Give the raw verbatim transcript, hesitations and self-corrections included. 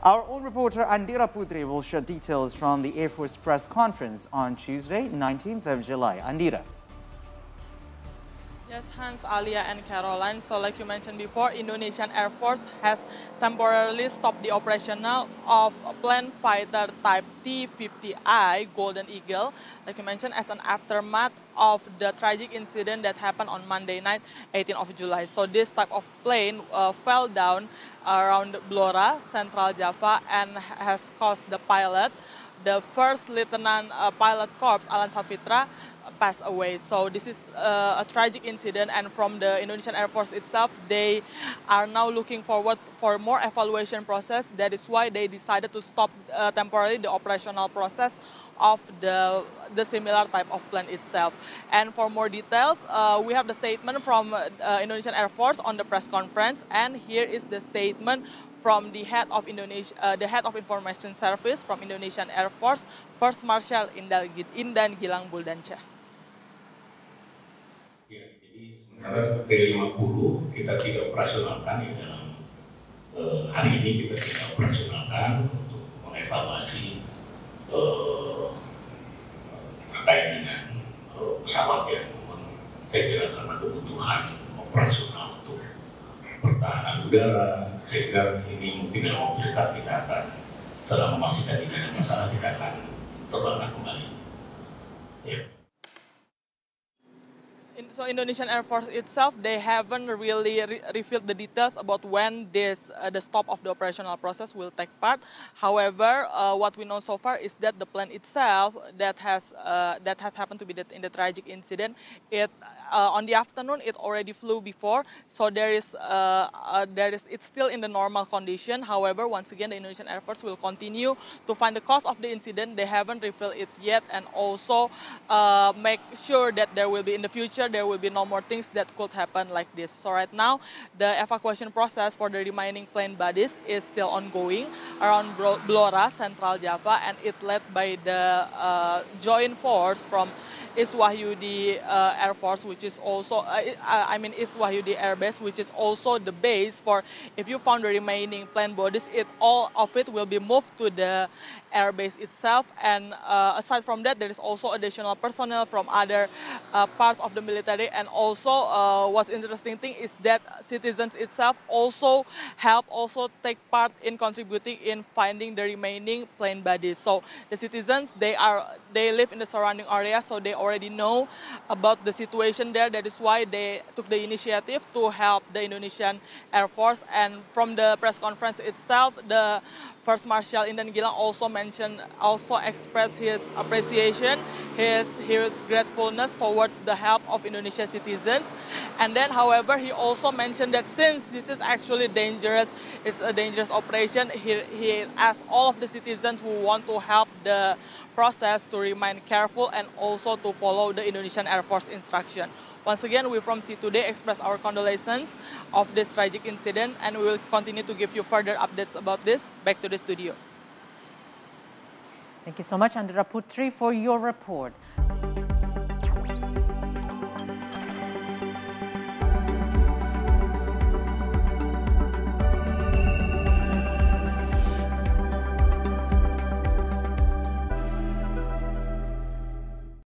Our own reporter Andira Putri will share details from the Air Force press conference on Tuesday, nineteenth of July. Andira. Yes, Hans, Alia, and Caroline. So like you mentioned before, Indonesian Air Force has temporarily stopped the operational of plane fighter type T fifty I Golden Eagle, like you mentioned, as an aftermath of the tragic incident that happened on Monday night, eighteenth of July. So this type of plane uh, fell down around Blora, Central Java, and has caused the pilot, the first Lieutenant uh, Pilot Corps, Alan Safitra, passed away. So this is uh, a tragic incident, and from the Indonesian Air Force itself, they are now looking forward for more evaluation process. That is why they decided to stop uh, temporarily the operational process of the, the similar type of plane itself. And for more details, uh, we have the statement from uh, Indonesian Air Force on the press conference, and here is the statement from the head of Indonesia, uh, the head of Information Service from Indonesian Air Force, First Marshal Indan Gilang Buldansyah. Ya, jadi sementara T lima puluh kita tidak operasionalkan ya dalam eh, hari ini kita tidak operasionalkan untuk mengevaluasi eh, terkait dengan eh, pesawat ya, namun saya kira karena kebutuhan operasional untuk pertahanan udara, saya kira ini mungkin dalam waktu dekat kita akan, setelah memastikan tidak ada masalah, kita akan terbangkan kembali. Ya. So Indonesian Air Force itself, they haven't really re revealed the details about when this uh, the stop of the operational process will take part. However, uh, what we know so far is that the plane itself that has uh, that has happened to be that in the tragic incident, it uh, on the afternoon it already flew before, so there is uh, uh, there is it's still in the normal condition. However, once again, the Indonesian Air Force will continue to find the cause of the incident. They haven't revealed it yet, and also uh, make sure that there will be in the future there will be no more things that could happen like this. So right now, the evacuation process for the remaining plane bodies is still ongoing around Blora, Central Java, and it led by the uh, joint force from East Wahyudi uh, Air Force, which is also, uh, I mean, East Wahyudi Air Base, which is also the base for, if you found the remaining plane bodies, it all of it will be moved to the air base itself. And uh, aside from that, there is also additional personnel from other uh, parts of the military. And also, uh, what's interesting thing is that citizens itself also help, also take part in contributing in finding the remaining plane bodies. So the citizens, they are they live in the surrounding area, so they already know about the situation there. That is why they took the initiative to help the Indonesian Air Force. And from the press conference itself, the First Marshal Indan Gilang also mentioned, also expressed his appreciation, his, his gratefulness towards the help of Indonesian citizens. And then, however, he also mentioned that since this is actually dangerous, it's a dangerous operation, he, he asked all of the citizens who want to help the process to remain careful and also to follow the Indonesian Air Force instruction. Once again, we from C Today express our condolences of this tragic incident, and we will continue to give you further updates about this. Back to the studio. Thank you so much, Andira Putri, for your report.